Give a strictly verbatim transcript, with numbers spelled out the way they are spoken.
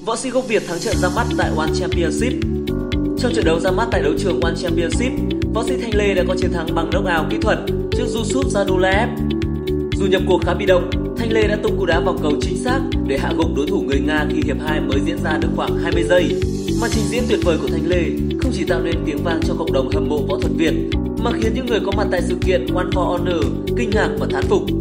Võ sĩ gốc Việt thắng trận ra mắt tại One Championship. Trong trận đấu ra mắt tại đấu trường One Championship, võ sĩ Thanh Lê đã có chiến thắng bằng knock-out kỹ thuật trước Yusuf Zadulaev. Dù nhập cuộc khá bị động, Thanh Lê đã tung cú đá vào cầu chính xác để hạ gục đối thủ người Nga khi hiệp hai mới diễn ra được khoảng hai mươi giây. Màn trình diễn tuyệt vời của Thanh Lê không chỉ tạo nên tiếng vang cho cộng đồng hâm mộ võ thuật Việt, mà khiến những người có mặt tại sự kiện One for Honor kinh ngạc và thán phục.